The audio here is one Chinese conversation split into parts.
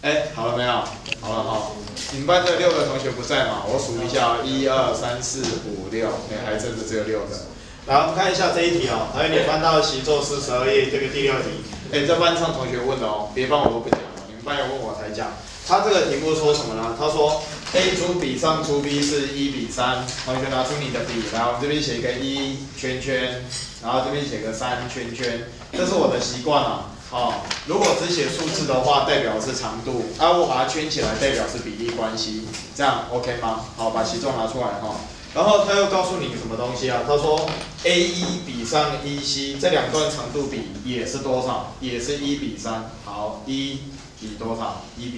哎，好了没有？好了哈。你们班这6个同学不在嘛？我数一下，1、2、3、4、5、6，哎，还真的只有6个。来，我们看一下这一题哦。还有你翻到习作42页这个第6题。哎，这班上同学问的哦，别班我都不讲了，你们班有问我才讲。他这个题目说什么呢？他说 A 猪比上猪 B 是1:3，同学拿出你的笔，来，我们这边写一个1圈圈，然后这边写个3圈圈，这是我的习惯啊。哦，如果只写数字的话，代表是长度，我把它圈起来，代表是比例关系，这样 OK 吗？好，把习作拿出来哈。然后他又告诉你什么东西啊？他说 A1 比上 EC 这2段长度比也是多少？也是1:3。好，1比多少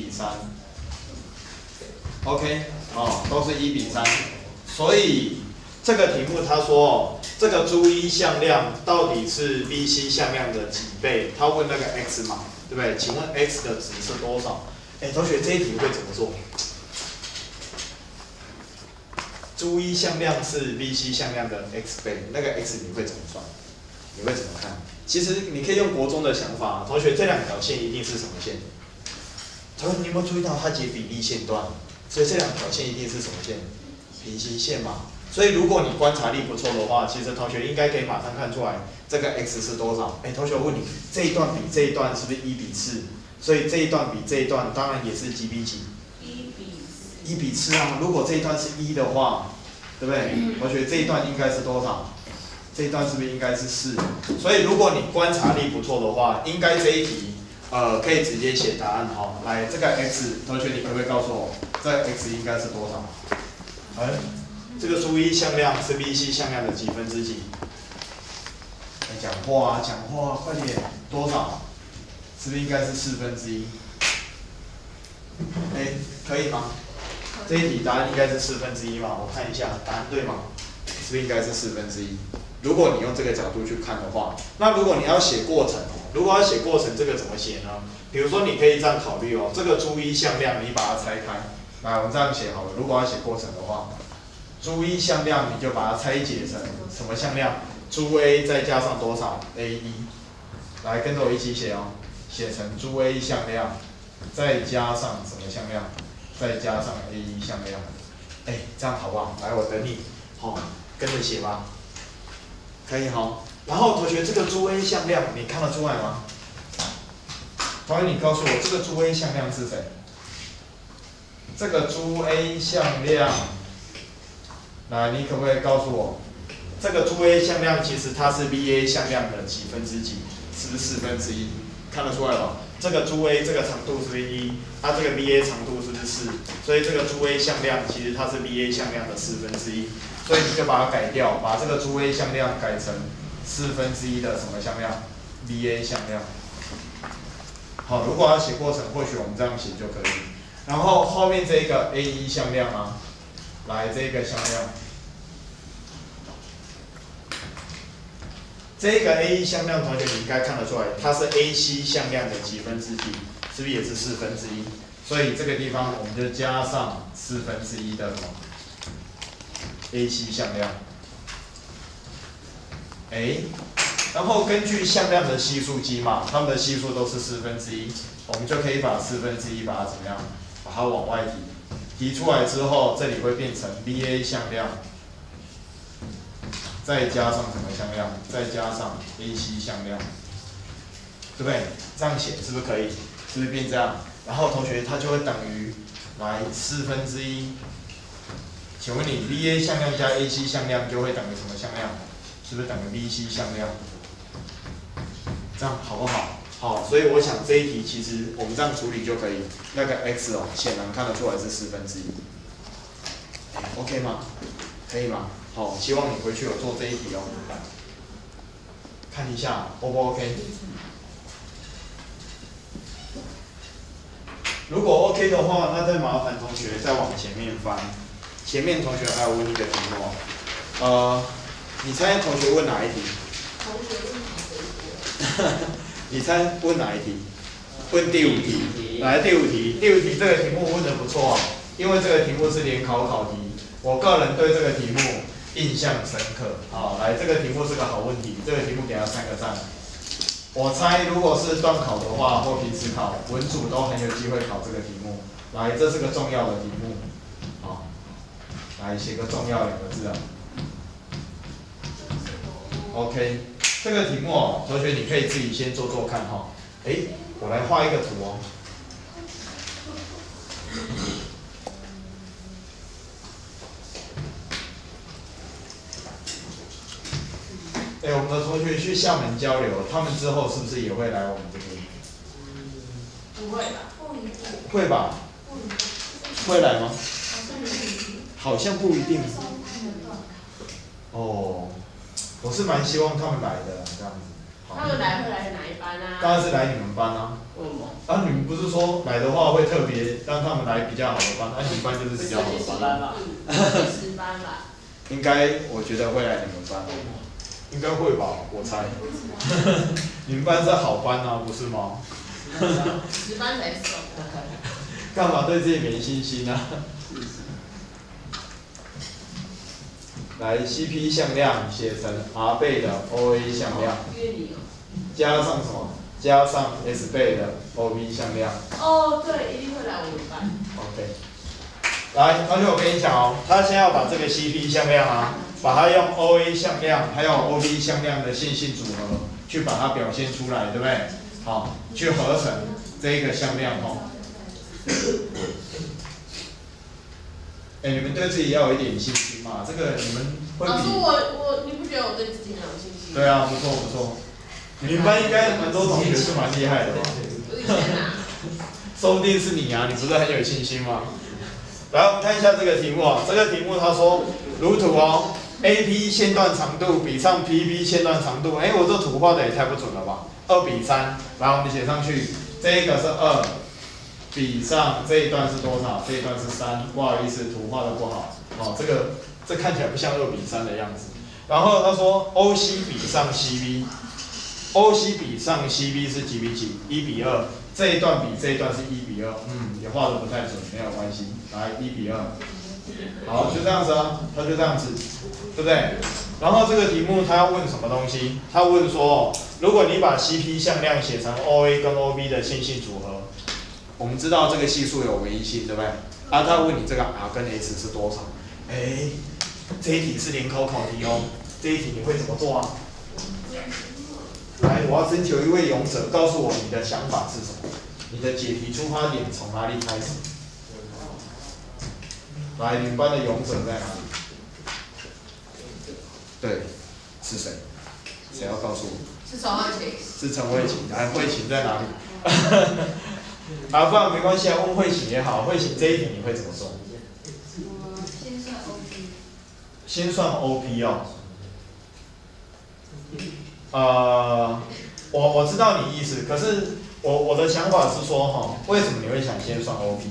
？1:3。OK， 哦，都是1:3。所以这个题目他说这个猪一向量到底是 BC 向量的几倍？他问那个 x 嘛，对不对？请问 x 的值是多少？哎，同学这一题会怎么做？猪一向量是 BC 向量的 x 倍，那个 x 你会怎么算？你会怎么看？其实你可以用国中的想法，同学这2条线一定是什么线？同学你有没有注意到它解比例线段？所以这2条线一定是什么线？平行线嘛。所以如果你观察力不错的话，其实同学应该可以马上看出来这个 x 是多少。哎，同学我问你，这一段比这一段是不是1:4？所以这一段比这一段当然也是几比几？1:4啊。如果这一段是1的话，对不对？同学这一段应该是多少？这一段是不是应该是4？所以如果你观察力不错的话，应该这一题可以直接写答案哈。来，这个 x， 同学你可不可以告诉我，这个 x 应该是多少？这个猪一向量是 BC 向量的几分之几？讲话啊，讲话啊，快点，多少？是不是应该是1/4？哎，可以吗？这一题答案应该是1/4嘛？我看一下，答案对吗？是不是应该是1/4？如果你用这个角度去看的话，那如果你要写过程，这个怎么写呢？比如说你可以这样考虑哦，这个猪一向量你把它拆开，来，我们这样写好了。如果要写过程的话。猪一向量你就把它拆解成什么向量？猪 A 再加上多少 ？A1。来，跟着我一起写哦，写成猪 A 向量再加上什么向量？再加上 A1 向量。哎，这样好不好？来，我等你，好，跟着写吧。可以哈。然后同学，这个猪 A 向量你看得出来吗？同学，你告诉我这个猪 A 向量是谁？这个猪 A 向量。来，你可不可以告诉我，这个猪 A 向量其实它是 BA 向量的几分之几？是不是1/4？看得出来吧？这个猪 A 这个长度是不是1？它这个 BA 长度是不是4？所以这个猪 A 向量其实它是 BA 向量的1/4，所以你就把它改掉，把这个猪 A 向量改成1/4的什么向量 ？BA 向量。好，如果要写过程，或许我们这样写就可以。然后后面这个 A1 向量啊。来，这个向量，这个 A1 向量，同学你应该看得出来，它是 AC 向量的几分之几？是不是也是1/4？所以这个地方我们就加上1/4的什么 AC 向量。哎，然后根据向量的系数积嘛，它们的系数都是1/4，我们就可以把1/4把它怎么样？把它往外提。提出来之后，这里会变成 BA 向量，再加上什么向量？再加上 AC 向量，对不对？这样写是不是可以？是不是变这样？然后同学它就会等于来1/4。请问你 BA 向量加 AC 向量就会等于什么向量？是不是等于 BC 向量？这样好不好？好，所以我想这一题其实我们这样处理就可以。那个 x 哦，显然看得出来是1/4。OK 吗？可以吗？好，希望你回去有做这一题哦。看一下 O 不 OK？ 如果 OK 的话，那再麻烦同学再往前面翻。前面同学还有问一个题目哦，你猜同学问哪一题？同学问哪一题？你猜问哪一题？问第5题。来，第5题，第5题这个题目问得不错啊，因为这个题目是联考考题，我个人对这个题目印象深刻。好，来，这个题目是个好问题，这个题目给他3个赞。 我猜如果是段考的话，或平时考，文组都很有机会考这个题目。来，这是个重要的题目，好，来写个重要2个字啊。OK， 这个题目哦，同学你可以自己先做做看哈。我来画一个图哦。我们的同学去厦门交流，他们之后是不是也会来我们这边？ 不会吧？ 会吧？会来吗？好像不一定。哦，我是蛮希望他们来的，这样子。 他们来会来哪一班啊？ 当然是来你们班啊。你们不是说来的话会特别让他们来比较好的班，你们班就是比较好的班吧 ？10班吧。 应该，我觉得会来你们班。应该会吧，我猜。你们班是好班啊，不是吗 ？10班才是。 干嘛对自己没信心啊？来 ，CP 向量写成 R 倍的 OA 向量，加上什么？加上 S 倍的 OB 向量。 哦，对，一定会来我们班。 OK。来，同学，我跟你讲哦，他先要把这个 CP 向量啊。把它用 OA 向量还有 OB 向量的线性组合去把它表现出来，对不对？好，去合成这一个向量哦。你们对自己要有一点信心嘛，这个你们会比。 老师，你不觉得我对自己很有信心？ 对啊，不错不错。你们班应该蛮多同学是蛮厉害的吧？说不定是你啊，你不是很有信心吗？来，我们看一下这个题目啊，这个题目他说如图哦。AP 线段长度比上 PB 线段长度，我这图画的也太不准了吧？2比3，来我们写上去，这一个是2比上这一段是多少？这一段是3，不好意思，图画的不好，这看起来不像2比3的样子。然后他说 OC 比上 CB，OC 比上 CB 是几比几？1比2，这一段比这一段是1比2，也画的不太准，没有关系，来1比2。好，就这样子啊，他就这样子，对不对？然后这个题目他要问什么东西？他问说，如果你把 CP 向量写成 OA 跟 OB 的线性组合，我们知道这个系数有唯一性，对不对？他问你这个 R 跟 S 是多少？这一题是联考考题哦，这一题你会怎么做啊？来，我要征求一位勇者，告诉我你的想法是什么？你的解题出发点从哪里开始？来，你们班的勇者在哪里？对，是谁？谁要告诉我？ 是陈慧琴。 是陈慧琴。来，慧琴在哪里？不然没关系啊，问慧琴也好。慧琴这一题你会怎么做？ 先算 OP。 先算 OP 哦。我知道你意思，可是我的想法是说为什么你会想先算 OP？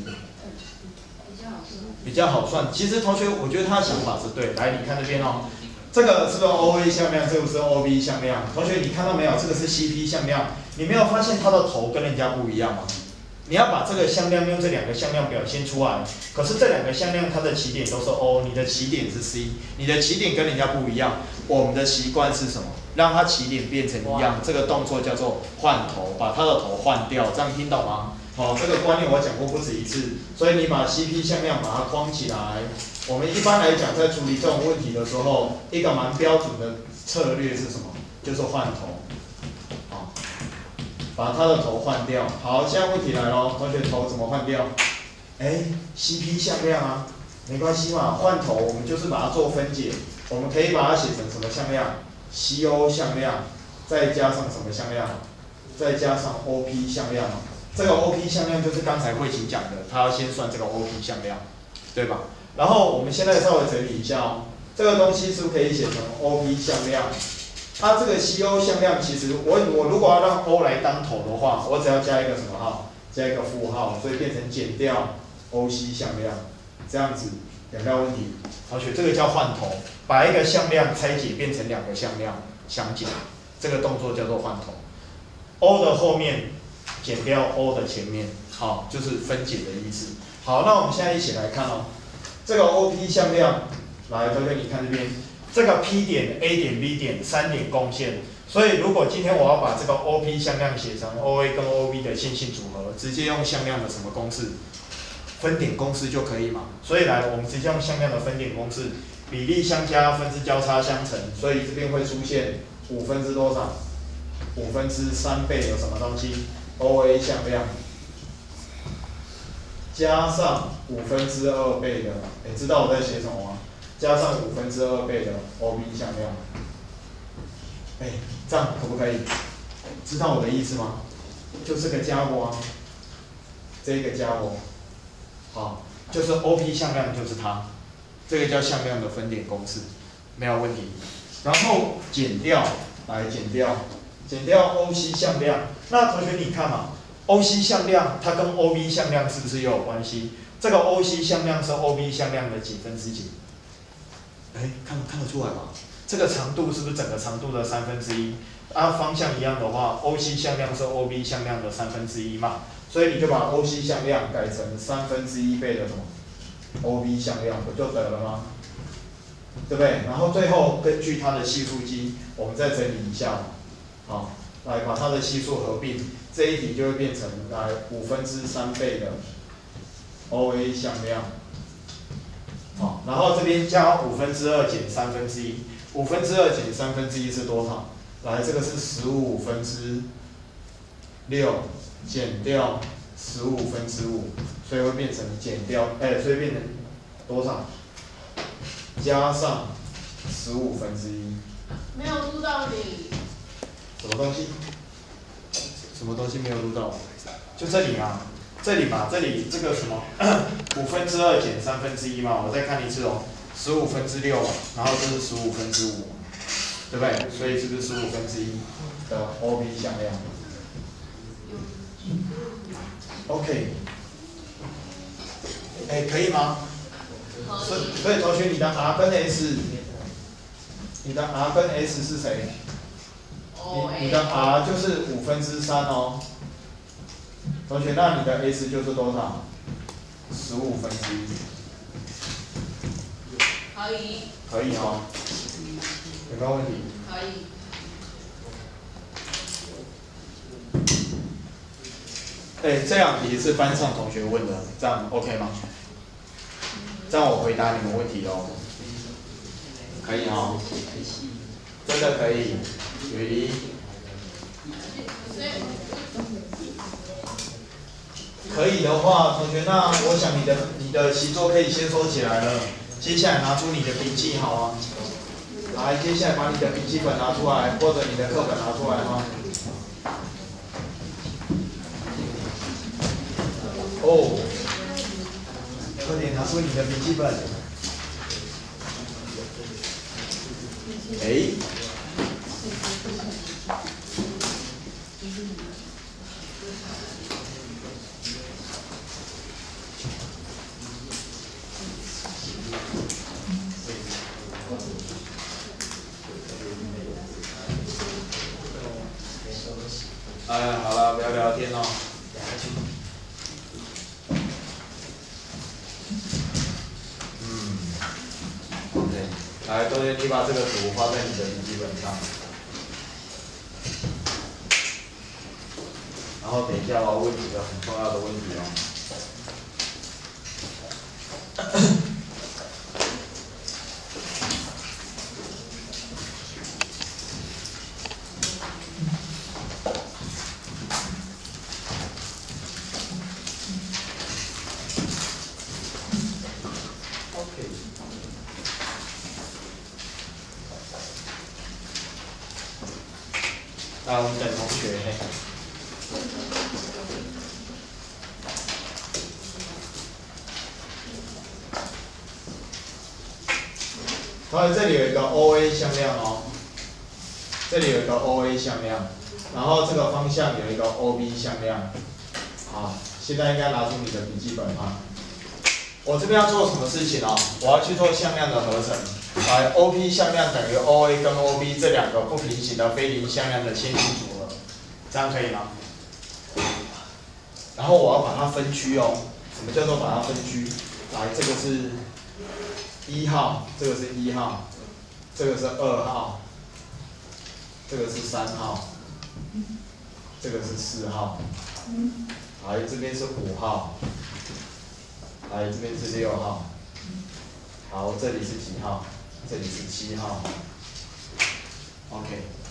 比较好算。其实同学，我觉得他的想法是对。来，你看这边哦，这个是不是 OA 向量？这个是 OB 向量。同学，你看到没有？这个是 CP 向量。你没有发现它的头跟人家不一样吗？你要把这个向量用这2个向量表现出来。可是这2个向量它的起点都是 O， 你的起点是 C， 你的起点跟人家不一样。我们的习惯是什么？让它起点变成一样。这个动作叫做换头，把它的头换掉。这样听懂吗？这个观念我讲过不止一次，所以你把 CP 向量把它框起来。我们一般来讲，在处理这种问题的时候，一个蛮标准的策略是什么？就是换头，把它的头换掉。好，现在问题来咯，同学头怎么换掉？CP 向量啊，没关系嘛，换头我们就是把它做分解，我们可以把它写成什么向量 ？CO 向量，再加上什么向量？再加上 OP 向量。这个 OP 向量就是刚才慧琴讲的，他要先算这个 OP 向量，对吧？然后我们现在稍微整理一下哦，这个东西是不是可以写成 OP 向量？它这个 CO 向量其实我如果要让 O 来当头的话，我只要加一个什么号？加一个负号，所以变成减掉 OC 向量，这样子有没有问题？同学，这个叫换头，把一个向量拆解变成2个向量相减，这个动作叫做换头。O 的后面减掉 O 的前面，好，就是分解的意思。好，那我们现在一起来看哦，这个 OP 向量，来，同学你看这边，这个 P 点、A 点、B 点3点共线， 所以如果今天我要把这个 OP 向量写成 OA 跟 OB 的线性组合，直接用向量的什么公式？分点公式就可以嘛。所以来，我们直接用向量的分点公式，比例相加，分之交叉相乘，所以这边会出现5分之多少？5分之3倍的什么东西 ？OA 向量。加上5分之2倍的，知道我在写什么吗？加上5分之2倍的 OB 向量，这样可不可以？知道我的意思吗？就这个家伙啊，这个家伙，好，就是 OP 向量就是它，这个叫向量的分点公式，没有问题。然后减掉，来减掉 OC 向量，那同学你看嘛。OC 向量它跟 OB 向量是不是也有关系？这个 OC 向量是 OB 向量的几分之几？看得出来吧？这个长度是不是整个长度的1/3？方向一样的话 ，OC 向量是 OB 向量的1/3嘛，所以你就把 OC 向量改成1/3倍的什么 OB 向量，不就得了吗？对不对？然后最后根据它的系数积，我们再整理一下，好，来把它的系数合并。这一题就会变成来5分之3倍的 OA 向量，好，然后这边加5分之2减1/3，5分之2减1/3是多少？来，这个是15分之6减掉15分之5，所以会变成减掉，所以变成多少？加上15分之1。 没有录到你。 什么东西？什么东西没有录到？就这里嘛，这里这个什么5分之2减1/3嘛，我再看一次哦，15分之6，然后这是15分之5，对不对？所以这个15分之1的 OB 向量。OK， 可以吗？所以同学，你的 R 跟 S， 你的 R 跟 S 是谁？你的 R 就是5分之3哦，同学，那你的 S 就是多少？15分之1。 可以。 可以哦，有没有问题？ 可以。 这两题是班上同学问的，这样 OK 吗？这样我回答你们问题哦。可以哦，真的可以。雨可以的话，同学，那我想你的习作可以先收起来了。接下来拿出你的笔记，好啊。来，接下来把你的笔记本拿出来，或者你的课本拿出来哈。哦，快点拿出你的笔记本。好了，不要聊天哦。OK， 来，同学，你把这个图画在你的笔记本上。然后等一下我要问你一个很重要的问题哦。来，我们等同学。同学，这里有一个 OA 向量哦，这里有一个 OA 向量，然后这个方向有一个 OB 向量。好，现在应该拿出你的笔记本啊。我这边要做什么事情哦？我要去做向量的合成。来 ，OP 向量等于 OA 跟 OB 这两个不平行的非零向量的线性组合，这样可以吗？然后我要把它分区哦。什么叫做把它分区？来，这个是1号，这个是1号，这个是2号，这这个是3号，这个是4号，来这边是5号，来这边是6号，好，这里是几号？这里是7号 ，OK。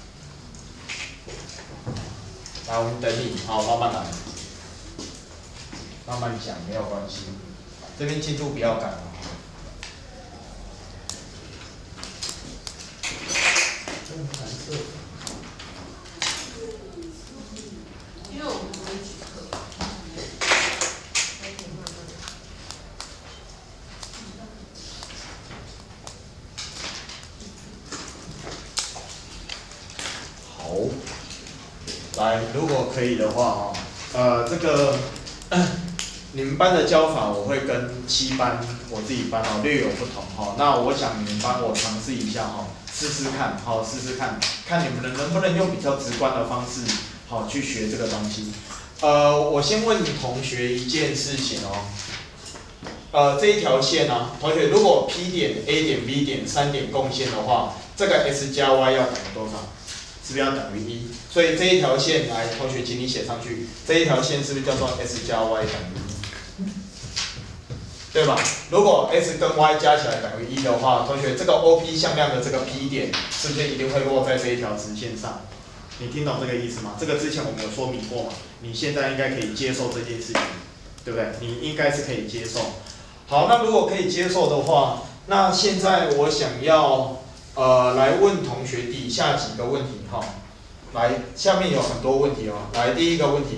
来，我们等你，好，慢慢来，慢慢讲，没有关系。这边进度不要赶了。 因为我们不会举课。 好，来，如果可以的话这个你们班的教法我会跟7班我自己班略有不同那我想你们班我尝试一下试试看试试看，看你们能不能用比较直观的方式去学这个东西。我先问同学一件事情这一条线同学如果 P 点 A 点 B 点3点共线的话，这个 S 加 Y 要等于多少？是不是要等于1？所以这一条线来，同学请你写上去，这一条线是不是叫做 S 加 Y 等于1？对吧？如果 S 跟 Y 加起来等于1的话，同学这个 OP 向量的这个 P 点是不是一定会落在这一条直线上？你听懂这个意思吗？这个之前我们有说明过嘛？你现在应该可以接受这件事情，对不对？你应该是可以接受。好，那如果可以接受的话，那现在我想要来问同学底下几个问题来，下面有很多问题来，第一个问题，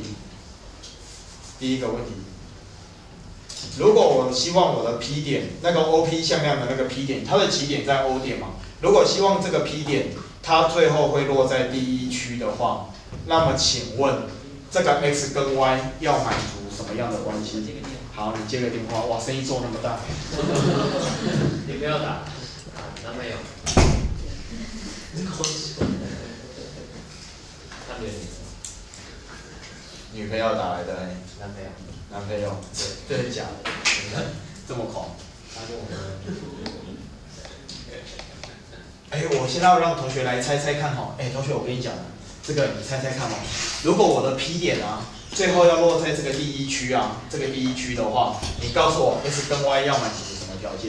如果我希望我的 P 点那个 OP 向量的那个 P 点，它的起点在 O 点嘛，如果希望这个 P 点它最后会落在第一区的话，那么请问这个 X 跟 Y 要满足什么样的关系？好，你接个电话，哇，声音做那么大。 你不要打，男朋友。他没有女朋友打来的男朋友。 男朋友，这是假的，这么狂。 他跟我们。 我现在要让同学来猜猜看同学我跟你讲这个你猜猜看如果我的 P 点最后要落在这个第一区这个第一区的话，你告诉我 S 跟 Y 要满足什么条件？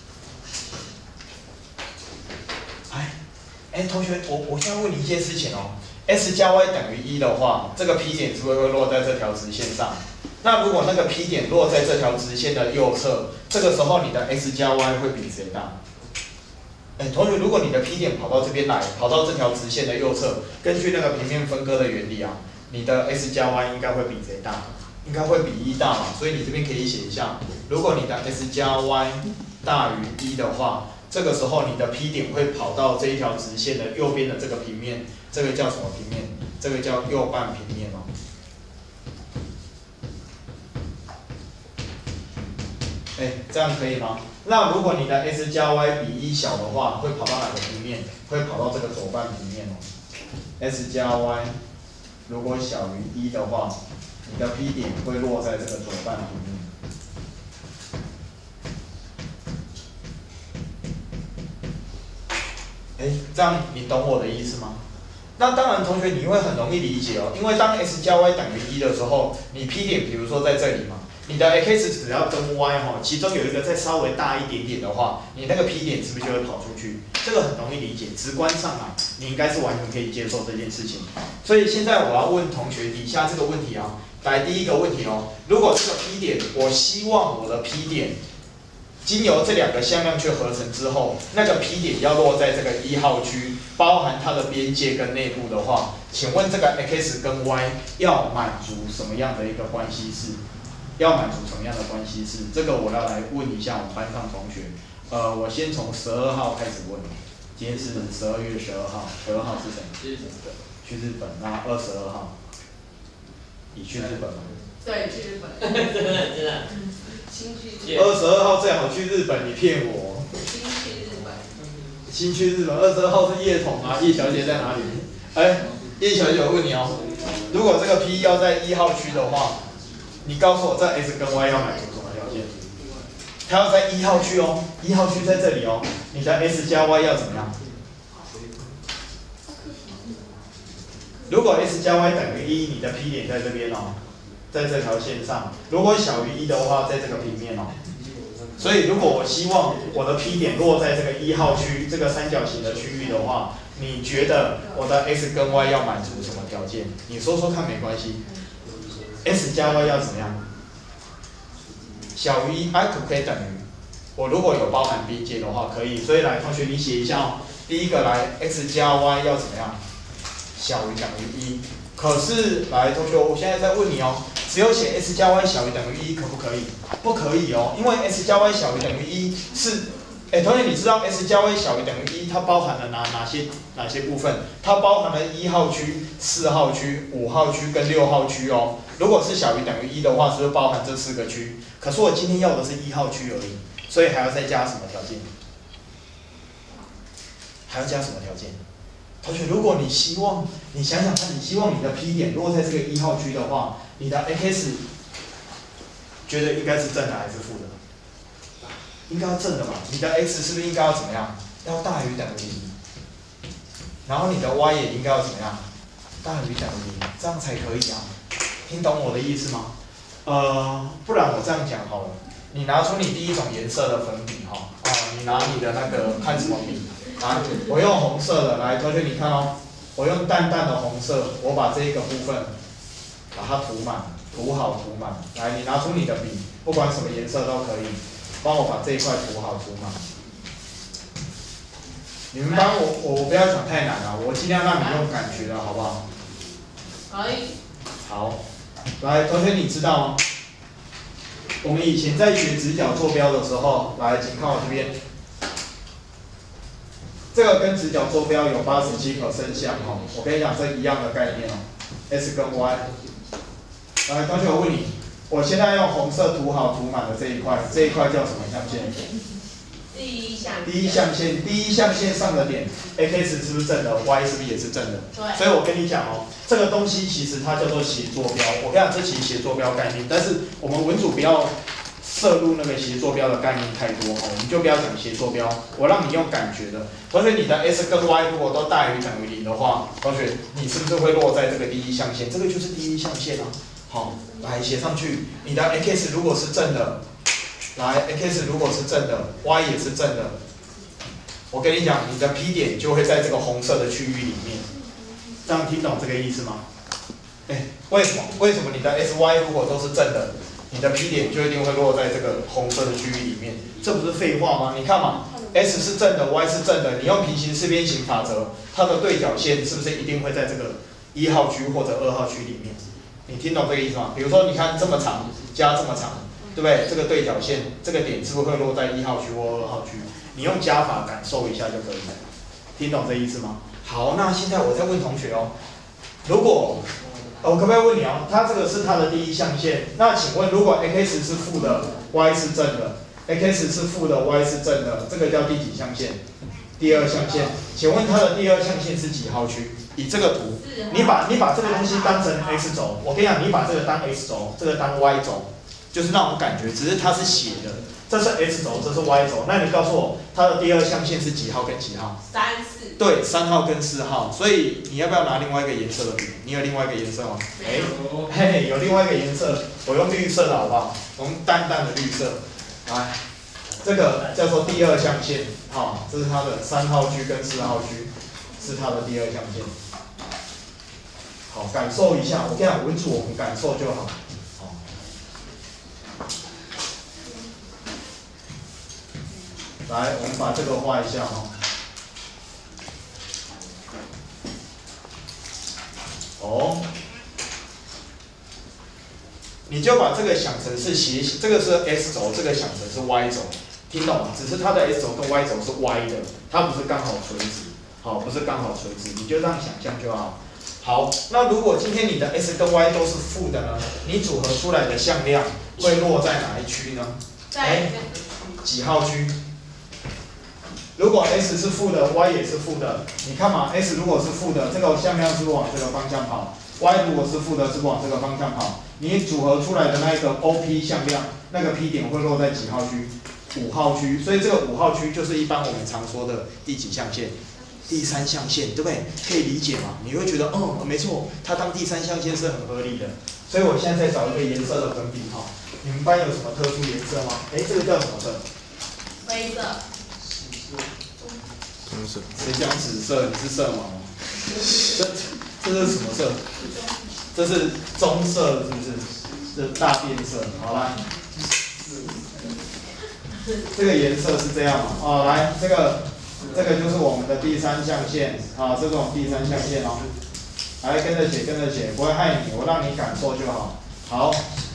同学，我现在问你一件事情S 加 Y 等于1的话，这个 P 点是不是会落在这条直线上？那如果那个 P 点落在这条直线的右侧，这个时候你的 S 加 Y 会比谁大？同学，如果你的 P 点跑到这边来，跑到这条直线的右侧，根据那个平面分割的原理你的 S 加 Y 应该会比谁大？应该会比1大嘛，所以你这边可以写一下，如果你的 S 加 Y 大于1的话，这个时候你的 P 点会跑到这一条直线的右边的这个平面，这个叫什么平面？这个叫右半平面这样可以吗？那如果你的 S 加 Y 比1小的话，会跑到哪个平面？会跑到这个左半平面S 加 Y 如果小于1的话，你的 P 点会落在这个左半平面。这样你懂我的意思吗？那当然，同学你会很容易理解因为当 S 加 Y 等于1的时候，你 P 点比如说在这里嘛，你的 X 只要跟 Y 其中有一个再稍微大一点点的话，你那个 P 点是不是就会跑出去？这个很容易理解，直观上你应该是完全可以接受这件事情。所以现在我要问同学底下这个问题来第一个问题如果这个 P 点，我希望我的 P 点经由这两个向量去合成之后，那个 P 点要落在这个1号区，包含它的边界跟内部的话，请问这个 X 跟 Y 要满足什么样的一个关系式？要满足什么样的关系式？这个我要来问一下我们班上同学。我先从12号开始问。今天是12月12号，12号是谁？去日本。那22号，你去日本吗？ 对，去日本。 真的。 新去 22号最好去日本，你骗我。 新去日本。 新去日本，22号是叶童叶小姐在哪里？叶小姐，我问你如果这个 P 要在1号区的话，你告诉我这 S 跟 Y 要满足什么条件？它要在1号区1号区在这里你的 S 加 Y 要怎么样？ 如果 x 加 y 等于1，你的 P 点在这边哦，在这条线上。如果小于1的话，在这个平面哦。所以如果我希望我的 P 点落在这个1号区这个三角形的区域的话，你觉得我的 x 跟 y 要满足什么条件？你说说看，没关系。x 加 y 要怎么样？小于1，可不可以等于？我如果有包含边界的话，可以。所以来，同学你写一下哦。第一个来 x 加 y 要怎么样？小于等于1。可是来，同学，我现在在问你哦，只有写 x 加 y 小于等于1，可不可以？不可以哦，因为 x 加 y 小于等于1是，同学你知道 x 加 y 小于等于1，它包含了哪些部分？它包含了1号区、4号区、5号区跟6号区哦。如果是小于等于1的话，是不是包含这4个区？可是我今天要的是1号区而已，所以还要再加什么条件？还要加什么条件？同学，如果你希望，你想想看，你希望你的 P 点落在这个1号区的话，你的 x 觉得应该是正的还是负的？应该要正的嘛。你的 x 是不是应该要怎么样？要大于等于0。然后你的 y 也应该要怎么样？大于等于0，这样才可以啊。听懂我的意思吗？不然我这样讲好了，你拿出你第一种颜色的粉笔哈，你拿你的那个看什么笔？来，我用红色的，来，同学你看哦，我用淡淡的红色，我把这一个部分把它涂满，涂好涂满。来，你拿出你的笔，不管什么颜色都可以，帮我把这一块涂好涂满。你们帮我不要讲太难了，我尽量让你用感觉的好不好？ 可以。 好，来，同学你知道吗？我们以前在学直角坐标的时候，来，请看我这边。这个跟直角坐标有87%像哦，我跟你讲这一样的概念哦 ，x 跟 y。来，同学我问你，我现在用红色涂好涂满的这一块叫什么象限？ 第一象限。 第一象限上的点 ，x 是不是正的 ？y 是不是也是正的？ 对。 所以我跟你讲哦，这个东西其实它叫做斜坐标。我跟你讲，这其实斜坐标概念，但是我们文组不要摄入那个斜坐标的概念太多哦，我们就不要讲斜坐标，我让你用感觉的。同学，你的 x 跟 y 如果都大于等于0的话，同学，你是不是会落在这个第一象限？这个就是第一象限啊。好，来写上去。你的 x 如果是正的，来 x 如果是正的 ，y 也是正的，我跟你讲，你的 P 点就会在这个红色的区域里面。这样听懂这个意思吗？为什么？为什么你的 s y 如果都是正的？你的 P 点就一定会落在这个红色的区域里面，这不是废话吗？你看嘛 ，S 是正的 ，Y 是正的，你用平行四边形法则，它的对角线是不是一定会在这个1号区或者2号区里面？你听懂这个意思吗？比如说，你看这么长加这么长，对不对？这个对角线这个点是不是会落在1号区或2号区？你用加法感受一下就可以了。听懂这意思吗？好，那现在我再问同学哦，如果我可不可以问你哦？它这个是它的第一象限，那请问如果 x 是负的 ，y 是正的 ，x 是负的 ，y 是正的，这个叫第几象限？第二象限。请问它的第二象限是几号区？以这个图，你把这个东西当成 x 轴，我跟你讲，你把这个当 x 轴，这个当 y 轴，就是那种感觉，只是它是斜的，这是 x 轴，这是 y 轴。那你告诉我，它的第二象限是几号跟几号 3、4。 对，3号跟4号，所以你要不要拿另外一个颜色的笔？你有另外一个颜色吗？嘿，有另外一个颜色，我用绿色的好不好？我用淡淡的绿色，来，这个叫做第二象限，好，这是它的3号区跟4号区，是它的第二象限。好，感受一下，我跟你讲，文组我们感受就好。好，来，我们把这个画一下哈。哦，你就把这个想成是斜，这个是 x 轴，这个想成是 y 轴，听懂吗？只是它的 x 轴跟 y 轴是歪的，它不是刚好垂直，好，不是刚好垂直，你就这样想象就好。好，那如果今天你的 x 跟 y 都是负的呢？你组合出来的向量会落在哪一区呢？ 在几号区？如果 x 是负的 ，y 也是负的，你看嘛 ，x 如果是负的，这个向量是不是往这个方向跑 ？y 如果是负的，是不是往这个方向跑？你组合出来的那一个 OP 向量，那个 P 点会落在几号区？5号区，所以这个5号区就是一般我们常说的第几象限？ 第三象限，对不对？可以理解吗？你会觉得，没错，它当第三象限是很合理的。所以我现在再找一个颜色的粉笔哈。你们班有什么特殊颜色吗？这个叫什么色？ 灰色。 棕色。 谁讲紫色？你是色盲吗？这是什么色？这是棕色，是不是？这大变色。好来，这个颜色是这样嘛？来，这个就是我们的第三象限啊，这种第三象限哦。来，跟着写，跟着写，不会害你，我让你感受就好。好，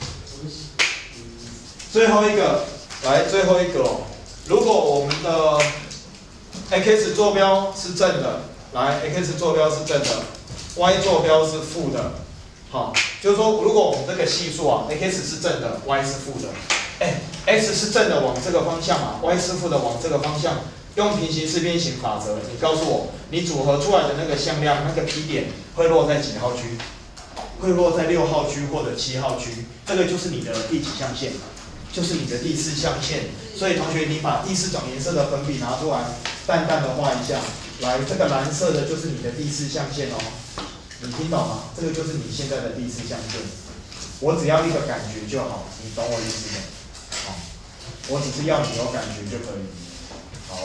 最后一个，来最后一个哦。如果我们的 x 坐标是正的，来 x 坐标是正的 ，y 坐标是负的，好，就是说如果我们这个系数啊 ，x 是正的 ，y 是负的，x 是正的往这个方向啊 ，y 是负的往这个方向，用平行四边形法则，你告诉我，你组合出来的那个向量，那个 P 点会落在几号区？会落在6号区或者7号区，这个就是你的第几象限？就是你的第4象限。所以同学，你把第4种颜色的粉笔拿出来，淡淡的画一下。来，这个蓝色的就是你的第4象限哦。你听懂吗？这个就是你现在的第4象限。我只要一个感觉就好，你懂我意思吗？好，我只是要你有感觉就可以。好，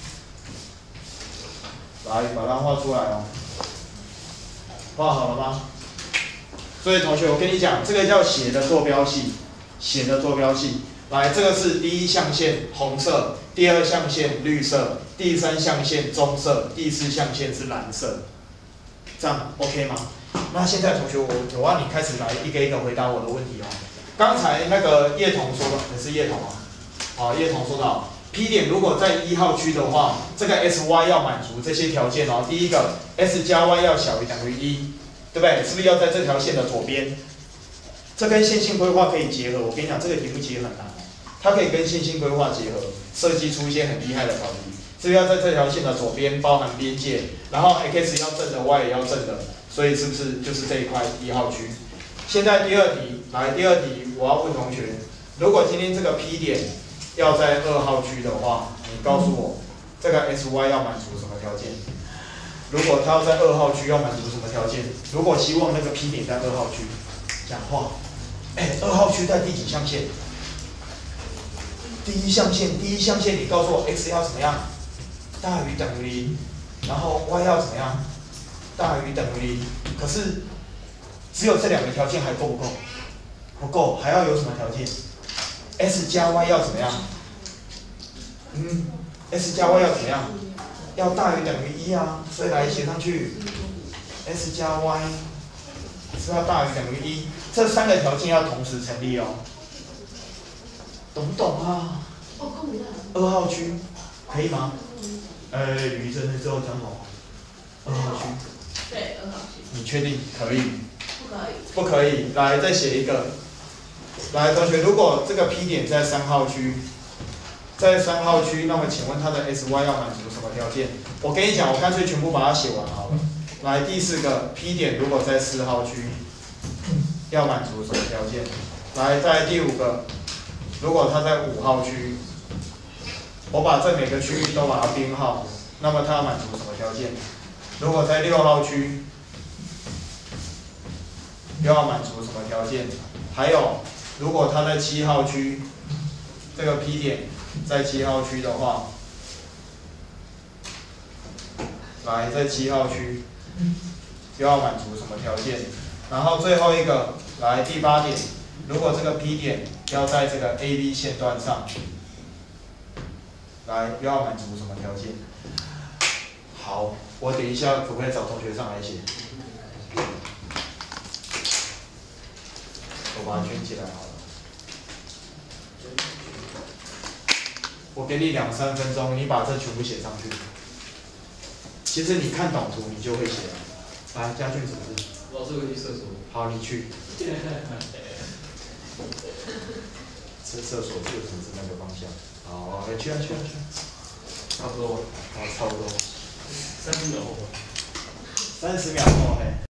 来把它画出来哦。画好了吗？所以同学，我跟你讲，这个叫斜的坐标系，斜的坐标系。来，这个是第1象限红色，第2象限绿色，第3象限棕色，第4象限是蓝色，这样 OK 吗？那现在同学，我让你开始来一个一个回答我的问题哦。刚才那个叶童说的，你是叶童啊？好，叶童说到 P 点如果在1号区的话，这个 SY 要满足这些条件哦。第一个 S 加 Y 要小于等于1，对不对？是不是要在这条线的左边？这跟线性规划可以结合。我跟你讲，这个题目其实很难。它可以跟线性规划结合，设计出一些很厉害的考题。是不是要在这条线的左边包含边界，然后 x 要正的 ，y 也要正的，所以是不是就是这一块1号区？现在第2题，来第2题，我要问同学，如果今天这个 P 点要在2号区的话，你告诉我这个 SY 要满足什么条件？如果它要在2号区，要满足什么条件？如果希望那个 P 点在2号区，讲话，2号区在第几象限？第1象限，你告诉我 x 要怎么样？大于等于0，然后 y 要怎么样？大于等于0。可是只有这2个条件还够不够？不够，还要有什么条件 ？s 加 y 要怎么样？s 加 y 要怎么样？要大于等于1啊，所以来写上去 ，s 加 y 是要大于等于1，这3个条件要同时成立哦。懂不懂啊？2号区可以吗？吕真的之后讲好2号区。 对，2号区。 你确定可以？ 不可以。 不可以。来，再写一个。来，同学，如果这个 P 点在3号区，在3号区，那么请问它的 SY 要满足什么条件？我跟你讲，我干脆全部把它写完好了。来，第4个 P 点如果在4号区，要满足什么条件？来，再来第5个。如果它在5号区，我把这每个区域都把它编号，那么它要满足什么条件？如果在6号区，又要满足什么条件？还有，如果它在7号区，这个 P 点在7号区的话，来在7号区，又要满足什么条件？然后最后一个，来第8点，如果这个 P 点要在这个 AB 线段上，来又要满足什么条件？好，我等一下可不可以找同学上来写？我把它圈起来好了。我给你2-3分钟，你把这全部写上去。其实你看懂图，你就会写了。来，家俊什么事？ 老师，我去厕所。 好，你去。厕所这个图是那个方向。好，去啊。 差不多。 好，差不多。 30秒后。 30秒后，嘿。